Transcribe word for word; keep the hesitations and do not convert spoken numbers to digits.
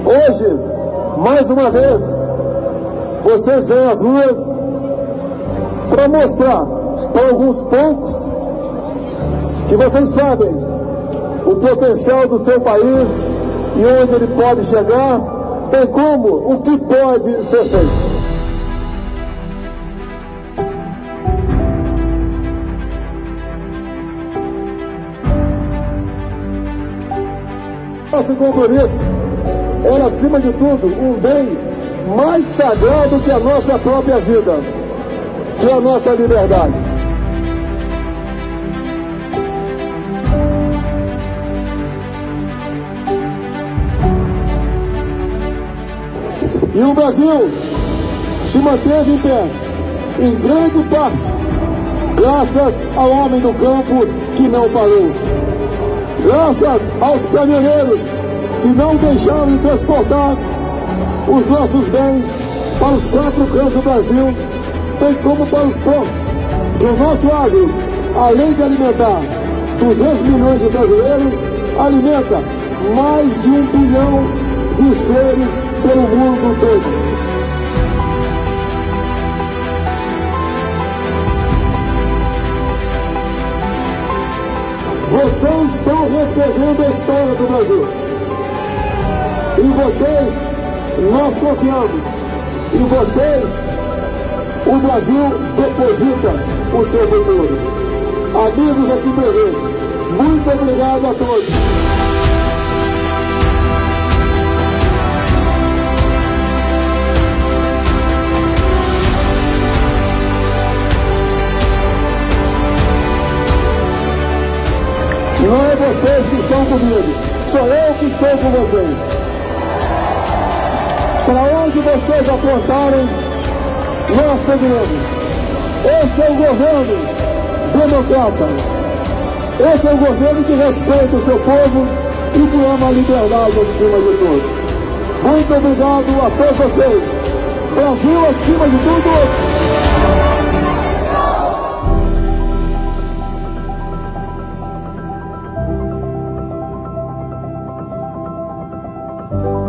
Hoje, mais uma vez, vocês vêm às ruas para mostrar para alguns poucos que vocês sabem o potencial do seu país e onde ele pode chegar, bem como o que pode ser feito. Nosso compromisso era, acima de tudo, um bem mais sagrado que a nossa própria vida, que é a nossa liberdade. E o Brasil se manteve em pé, em grande parte, graças ao homem do campo que não parou. Graças aos caminhoneiros que não deixaram de transportar os nossos bens para os quatro cantos do Brasil, bem como para os portos, que o nosso agro, além de alimentar duzentos milhões de brasileiros, alimenta mais de um bilhão de seres pelo mundo todo. Vocês estão reescrevendo a história do Brasil. Em vocês, nós confiamos. Em vocês, o Brasil deposita o seu futuro. Amigos aqui presentes, muito obrigado a todos. Não é vocês que estão comigo, sou eu que estou com vocês. Para onde vocês apontarem, nós seguiremos. Esse é o governo democrata. Esse é o governo que respeita o seu povo e que ama a liberdade acima de tudo. Muito obrigado a todos vocês. Brasil acima de tudo. Thank you.